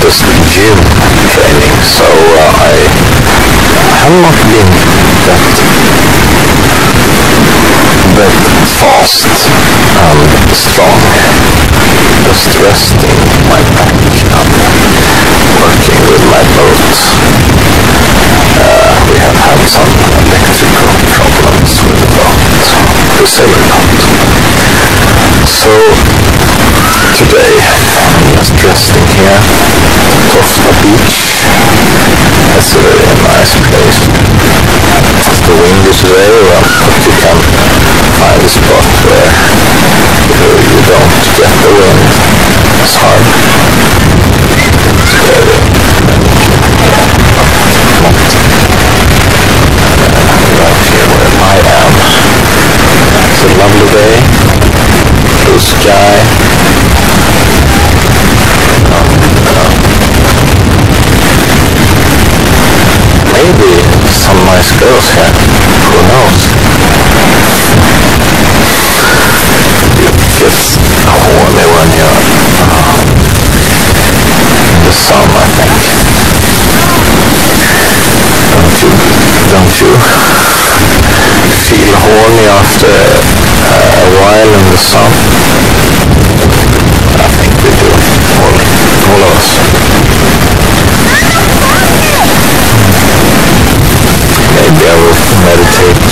latest gym training, so I have not been that fast and strong, just resting my back and working with my boat. We have had some electrical problems with the boat, the sailing boat. So today I'm just resting here at Tofta Beach. It's a very nice place. It's the windy today, but you can find a spot where you don't get the wind as hard. It's very right here where I am. It's a lovely day, blue sky. Maybe some nice girls here, who knows? It's horny when you're in the sun, I think. Don't you feel horny after a while in the sun? I think we do, all of us. Maybe I will meditate